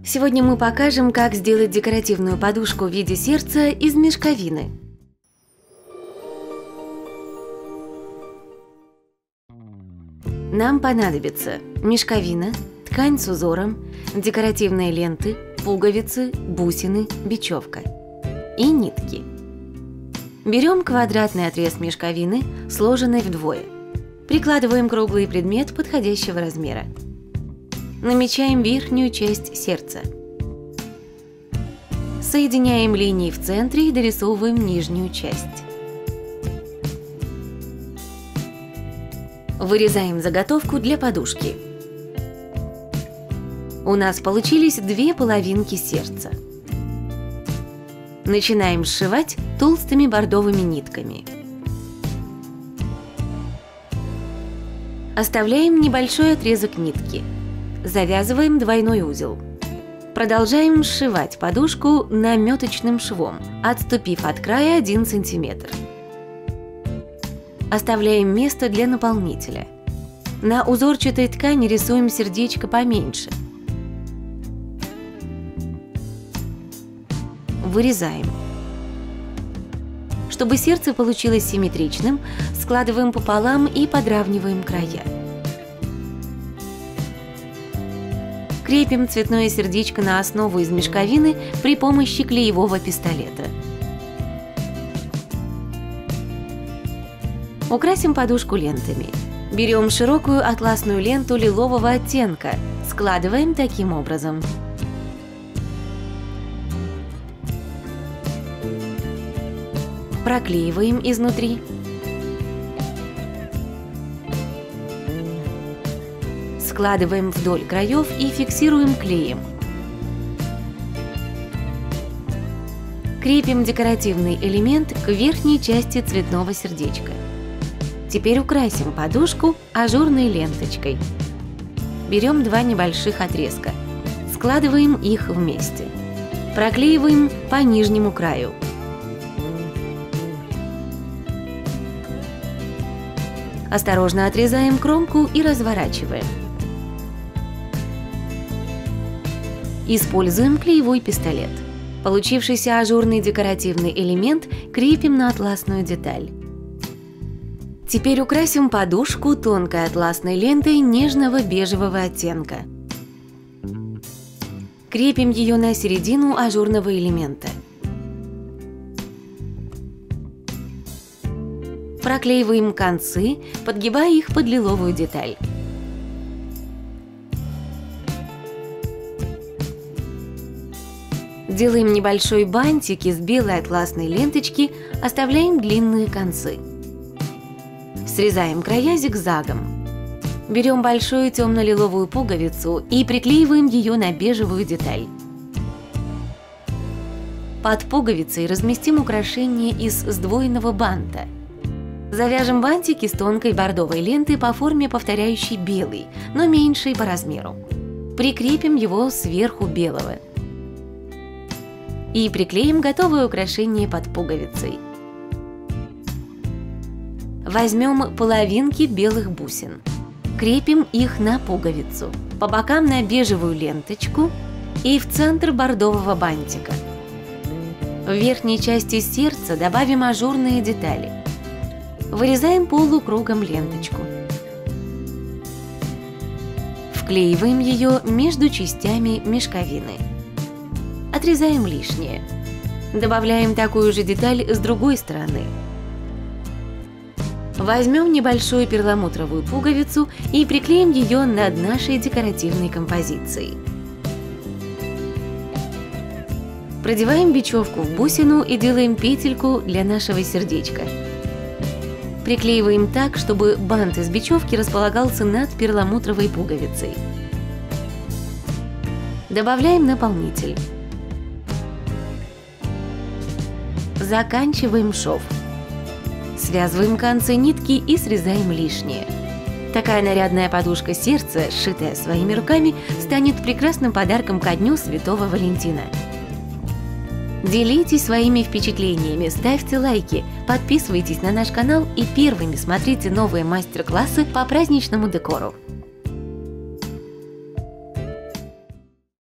Сегодня мы покажем, как сделать декоративную подушку в виде сердца из мешковины. Нам понадобится мешковина, ткань с узором, декоративные ленты, пуговицы, бусины, бечевка и нитки. Берем квадратный отрез мешковины, сложенный вдвое. Прикладываем круглый предмет подходящего размера. Намечаем верхнюю часть сердца. Соединяем линии в центре и дорисовываем нижнюю часть. Вырезаем заготовку для подушки. У нас получились две половинки сердца. Начинаем сшивать толстыми бордовыми нитками. Оставляем небольшой отрезок нитки. Завязываем двойной узел. Продолжаем сшивать подушку наметочным швом, отступив от края 1 см. Оставляем место для наполнителя. На узорчатой ткани рисуем сердечко поменьше. Вырезаем. Чтобы сердце получилось симметричным, складываем пополам и подравниваем края. Крепим цветное сердечко на основу из мешковины при помощи клеевого пистолета. Украсим подушку лентами. Берем широкую атласную ленту лилового оттенка, складываем таким образом. Проклеиваем изнутри. Складываем вдоль краев и фиксируем клеем. Крепим декоративный элемент к верхней части цветного сердечка. Теперь украсим подушку ажурной ленточкой. Берем два небольших отрезка. Складываем их вместе. Проклеиваем по нижнему краю. Осторожно отрезаем кромку и разворачиваем. Используем клеевой пистолет. Получившийся ажурный декоративный элемент крепим на атласную деталь. Теперь украсим подушку тонкой атласной лентой нежного бежевого оттенка. Крепим ее на середину ажурного элемента. Проклеиваем концы, подгибая их под лиловую деталь. Делаем небольшой бантик из белой атласной ленточки, оставляем длинные концы. Срезаем края зигзагом. Берем большую темно-лиловую пуговицу и приклеиваем ее на бежевую деталь. Под пуговицей разместим украшение из сдвоенного банта. Завяжем бантик из тонкой бордовой ленты по форме повторяющей белый, но меньшей по размеру. Прикрепим его сверху белого. И приклеим готовое украшение под пуговицей. Возьмем половинки белых бусин. Крепим их на пуговицу, по бокам на бежевую ленточку и в центр бордового бантика. В верхней части сердца добавим ажурные детали. Вырезаем полукругом ленточку. Вклеиваем ее между частями мешковины. Отрезаем лишнее. Добавляем такую же деталь с другой стороны. Возьмем небольшую перламутровую пуговицу и приклеим ее над нашей декоративной композицией. Продеваем бечевку в бусину и делаем петельку для нашего сердечка. Приклеиваем так, чтобы бант из бечевки располагался над перламутровой пуговицей. Добавляем наполнитель. Заканчиваем шов. Связываем концы нитки и срезаем лишнее. Такая нарядная подушка сердца, сшитая своими руками, станет прекрасным подарком ко Дню Святого Валентина. Делитесь своими впечатлениями, ставьте лайки, подписывайтесь на наш канал и первыми смотрите новые мастер-классы по праздничному декору.